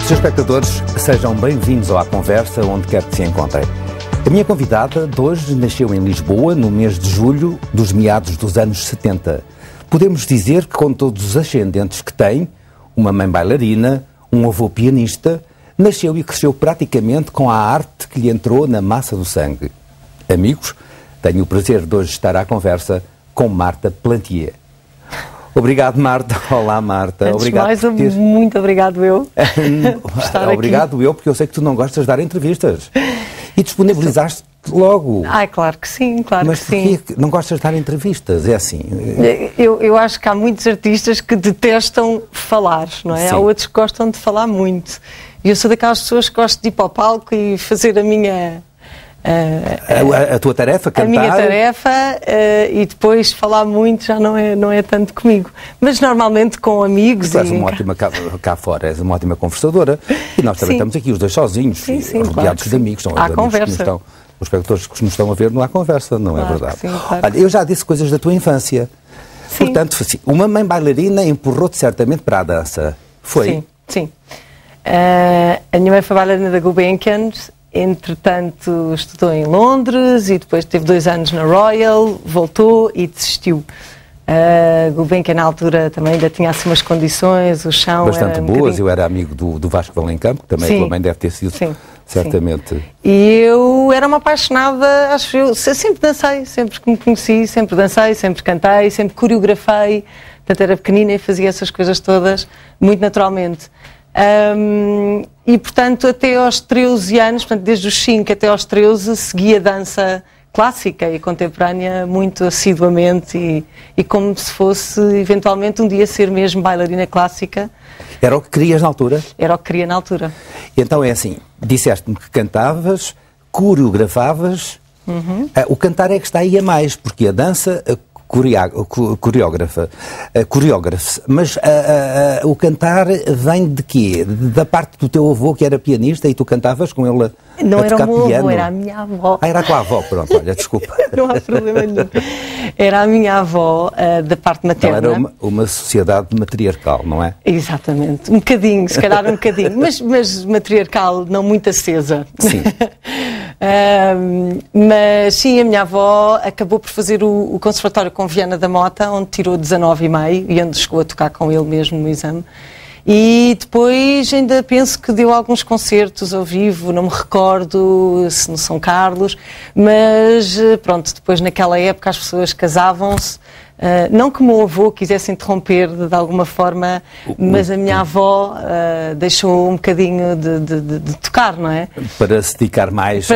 Amigos e espectadores, sejam bem-vindos ao À Conversa, onde quer que se encontrem. A minha convidada de hoje nasceu em Lisboa, no mês de julho dos meados dos anos 70. Podemos dizer que, com todos os ascendentes que tem, uma mãe bailarina, um avô pianista, nasceu e cresceu praticamente com a arte que lhe entrou na massa do sangue. Amigos, tenho o prazer de hoje estar à conversa com Marta Plantier. Obrigado, Marta. Olá, Marta. Antes obrigado mais, muito obrigado eu. Obrigado eu, porque eu sei que tu não gostas de dar entrevistas. E disponibilizaste logo. Claro que sim, claro Mas que sim. Mas porquê não gostas de dar entrevistas? É assim. Eu acho que há muitos artistas que detestam falar, não é? Sim. Há outros que gostam de falar muito. E eu sou daquelas pessoas que gosto de ir para o palco e fazer a minha... A tua tarefa, cantar? A minha tarefa e depois falar muito já não é tanto comigo. Mas normalmente com amigos. Tu és uma ótima, cá fora, és uma ótima conversadora. E nós também estamos aqui os dois sozinhos, rodeados de amigos. São os amigos que nos estão, os espectadores que nos estão a ver não há conversa, não é verdade? Sim, claro. Olha, eu já disse coisas da tua infância. Sim. Portanto, uma mãe bailarina empurrou-te certamente para a dança. Foi? Sim. A minha mãe foi bailarina da Gulbenkian. Entretanto, estudou em Londres e depois teve 2 anos na Royal, voltou e desistiu. Gulbenkian, na altura, também ainda tinha assim umas condições, o chão bastante era boas. Eu era amigo do Vasco Valencampo, que também a tua mãe deve ter sido, certamente. Sim. E eu era uma apaixonada, acho eu sempre dancei, sempre que me conheci, sempre dancei, sempre cantei, sempre coreografei. Portanto, era pequenina e fazia essas coisas todas muito naturalmente. E portanto até aos 13 anos, portanto, desde os 5 até aos 13, segui a dança clássica e contemporânea muito assiduamente e como se fosse eventualmente um dia ser mesmo bailarina clássica. Era o que querias na altura? Era o que queria na altura. Então é assim, disseste-me que cantavas, coreografavas, o cantar é que está aí a mais, porque a dança... coreógrafa-se, mas o cantar vem de quê? Da parte do teu avô que era pianista e tu cantavas com ele não a era tocar o meu piano? avô, era a minha avó. Era a tua avó, pronto, olha, desculpa. Não há problema nenhum. Era a minha avó da parte materna. Então era uma sociedade matriarcal, não é? Exatamente, um bocadinho, se calhar um bocadinho, mas matriarcal, não muito acesa. Sim. Mas sim, a minha avó acabou por fazer o conservatório com Viana da Mota, onde tirou 19,5 e onde chegou a tocar com ele mesmo no exame. E depois ainda penso que deu alguns concertos ao vivo, não me recordo se no São Carlos, mas pronto, depois naquela época as pessoas casavam-se. Não que o meu avô quisesse interromper de alguma forma, mas a minha avó deixou um bocadinho de tocar, não é? Para se dedicar mais,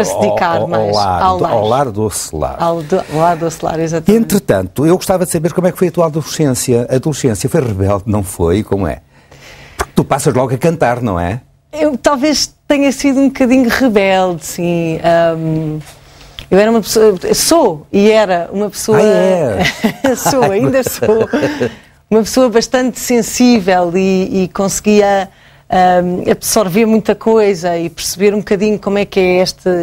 ao lar do Ocelar. Ao lar do Ocelar, exatamente. Entretanto, eu gostava de saber como é que foi a tua adolescência. A adolescência foi rebelde, não foi? Como é? Porque tu passas logo a cantar, não é? Eu talvez tenha sido um bocadinho rebelde, sim. Eu era uma pessoa, era uma pessoa, ainda sou, uma pessoa bastante sensível e conseguia absorver muita coisa e perceber um bocadinho como é que é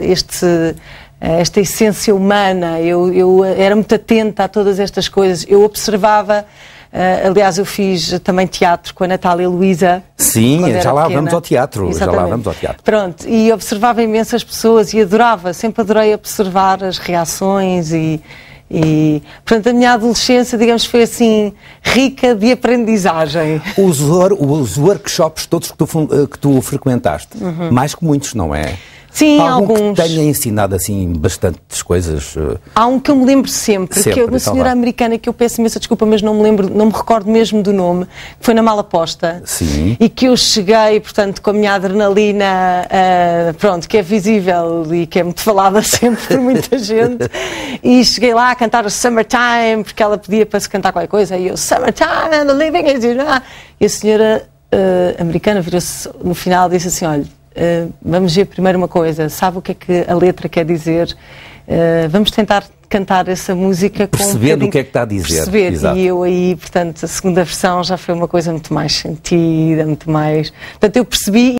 esta essência humana. Eu era muito atenta a todas estas coisas, eu observava. Aliás, eu fiz também teatro com a Natália Luísa. Sim, já lá vamos ao teatro. Exatamente. Já lá vamos ao teatro. Pronto, e observava imensas pessoas e sempre adorei observar as reações e portanto, a minha adolescência, digamos, foi assim, rica de aprendizagem. Os workshops todos que tu frequentaste, mais que muitos, não é? Sim, algum que tenha ensinado assim bastantes coisas. Há um que eu me lembro sempre que é uma senhora americana que eu peço imensa desculpa, mas não me recordo mesmo do nome, que foi na Malaposta. Sim. E que eu cheguei, portanto, com a minha adrenalina, pronto, que é visível e que é muito falada sempre por muita gente, e cheguei lá a cantar o Summertime, porque ela pedia para se cantar qualquer coisa, e eu, Summertime, and the living is... E a senhora americana virou-se no final e disse assim, olha, vamos ver primeiro uma coisa, sabe o que é que a letra quer dizer? Vamos tentar cantar essa música com percebendo o que é que está a dizer. Perceber. Exato. E eu aí, portanto, a segunda versão já foi uma coisa muito mais sentida, muito mais... Portanto, eu percebi